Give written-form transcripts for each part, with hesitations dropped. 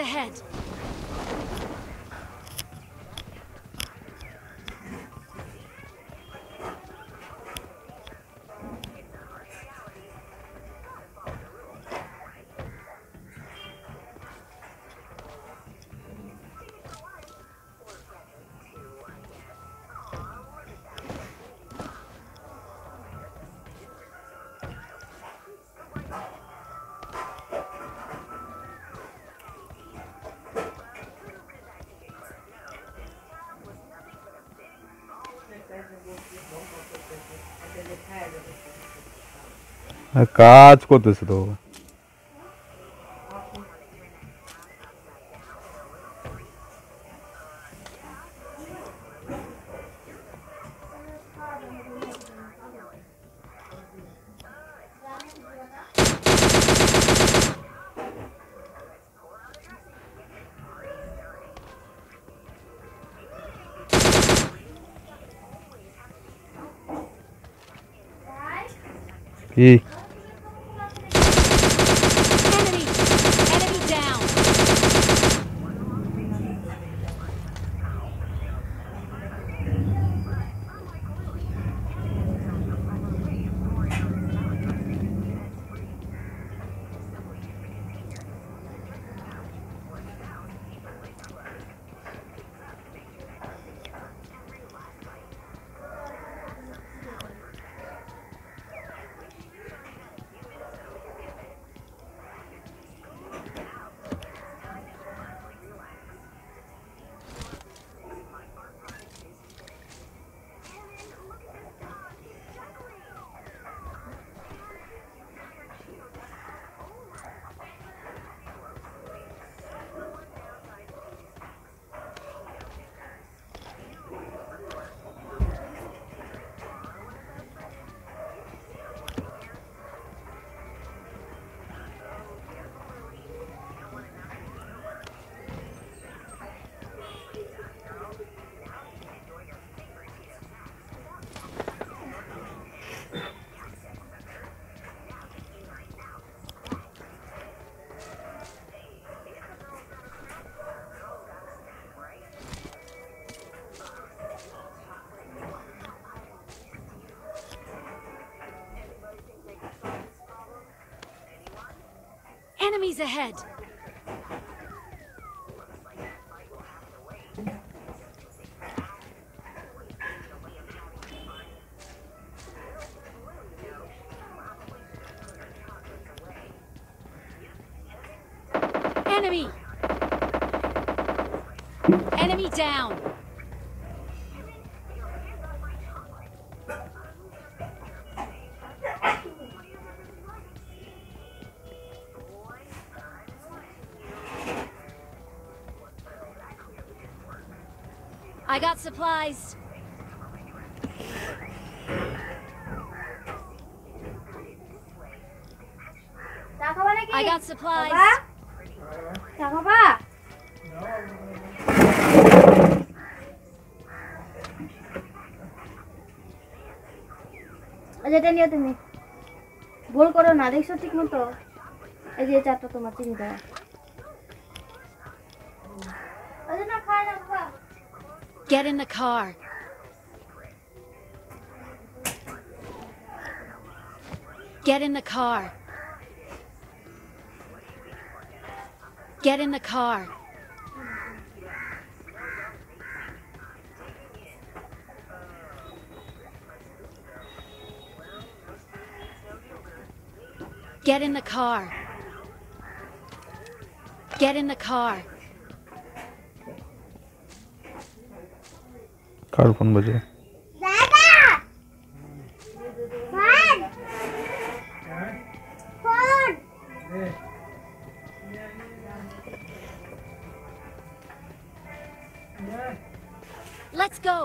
ahead. কাজ করতেছে তো। কি Enemy down. Enemies ahead. Enemy. Enemy down. I got supplies. I got supplies. যেটা নিয়ে তুমি ভুল করো না, দেখছো ঠিক মতো? এই যে চারটা তোমার চিনি দেওয়া। Get in the car. Get in the car. Get in the car. Get in the car. Get in the car. কার ফোন বাজে? Let's go.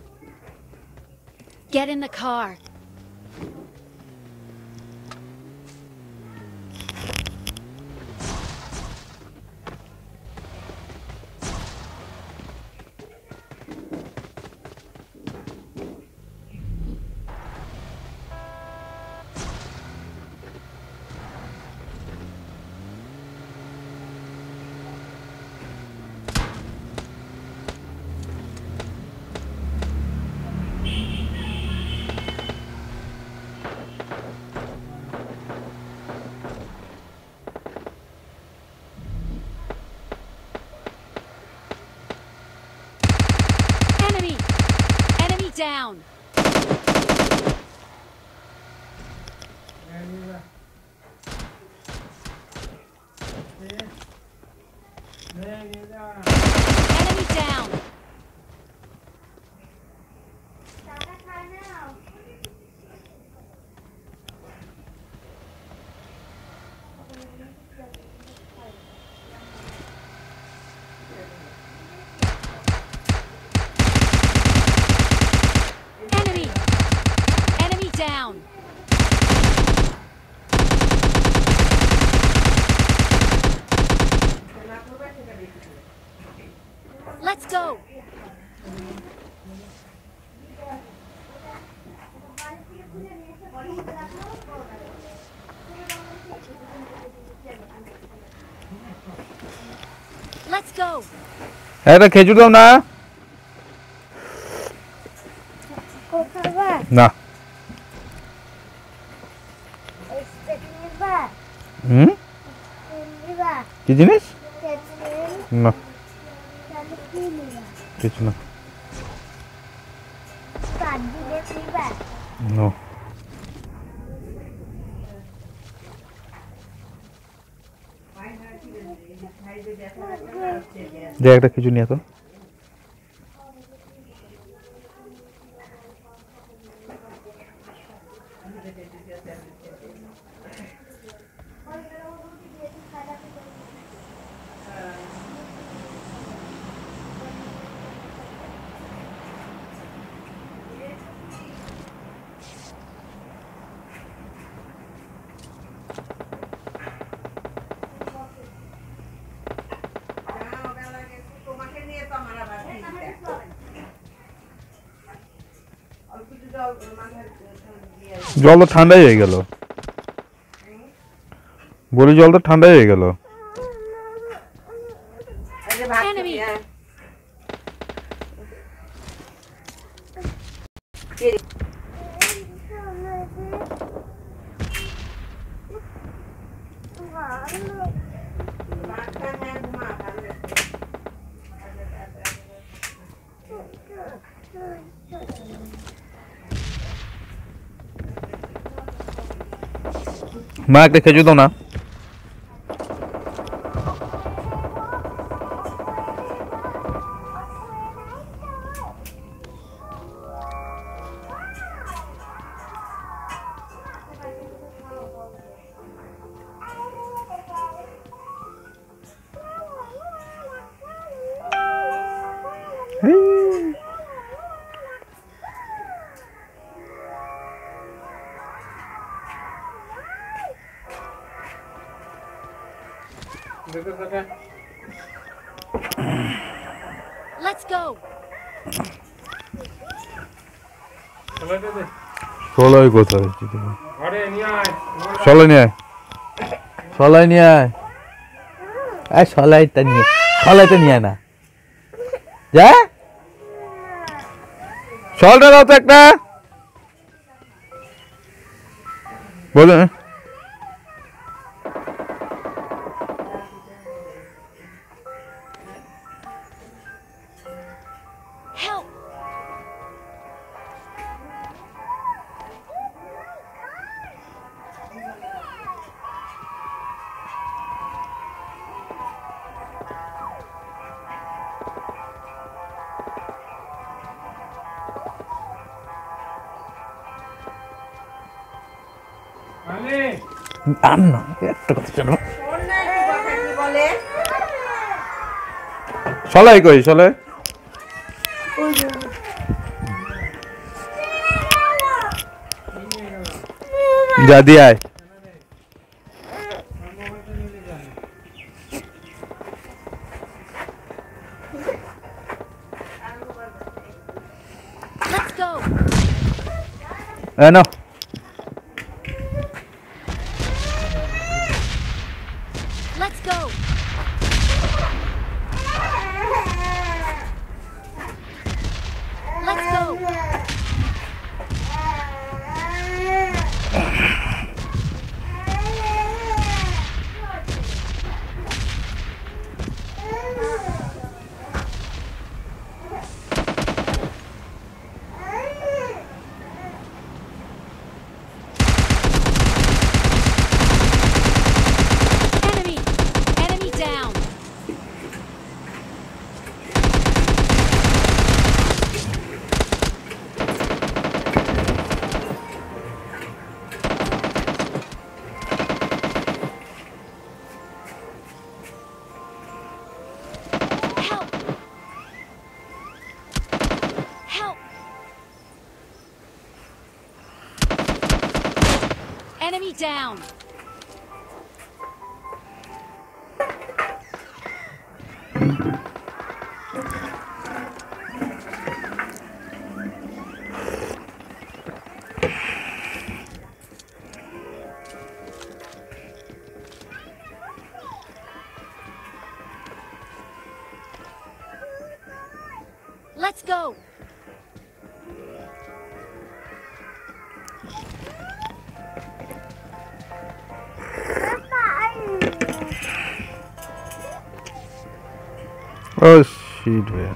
Get in the car. down. Enemy down. Enemy. Enemy down. Let's go. Let's go. একটা খেজুর দাও না না হুম কি জিনিস না কিছু না নো যে একটা কিছু নিয়ে তো জল তো ঠান্ডাই হয়ে গেল বলি জল তো ঠান্ডাই হয়ে গেল Enemy. মা একটা খেজুর দাও না Let's go. সলাই কোথায় সলাই নিয়ে আয় সলাই নিয়ে আয় সলাইটা নিয়ে আয় না যা সলটা দাও তো একটা বলে Help. আর না একটা কথা শোনো সলাই কই সলাই যা দিয়ে আয় Let's go. No. Let's go. Let's go. down. Let's go. Oh shit, man.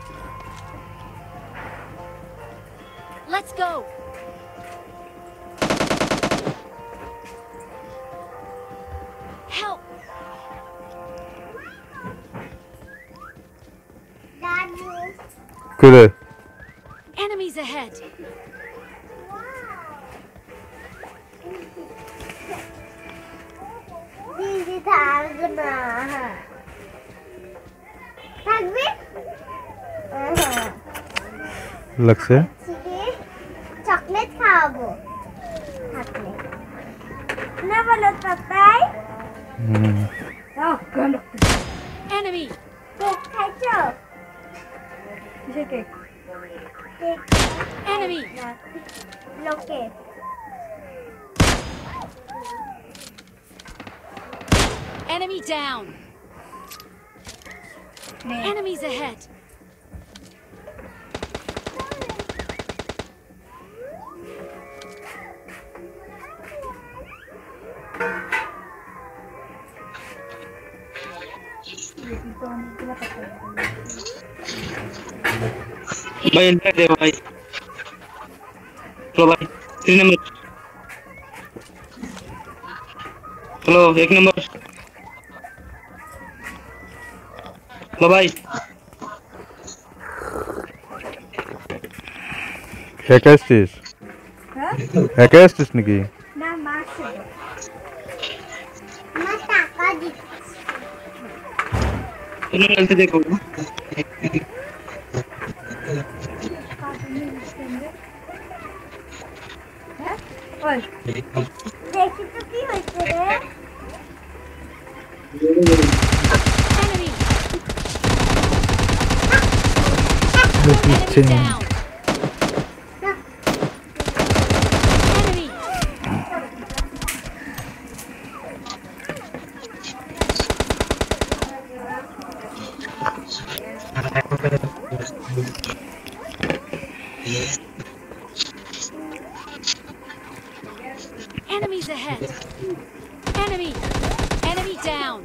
Let's go. Help. 그래. Enemies ahead. দিদি থাকবে না থাকবে লাগছে চকলেট খাওয়াবো থাকলে না বলো পাপাই Enemy. কেক খাইছো কিসের কেক? Cake Enemy. না লোকে Enemy down. Enemies ahead. भाई एंटर दे भाई चलो भाई 3 नंबर चलो 1 नंबर चलो भाई একা আসছিস একা আসছিস নাকি না মাছ মা টাকা দিচ্ছি तुम गलती देखो ওই দেখি তো কি হয়েছে রে Enemy. Enemy down. Enemy. Enemies ahead. Enemy. Enemy down.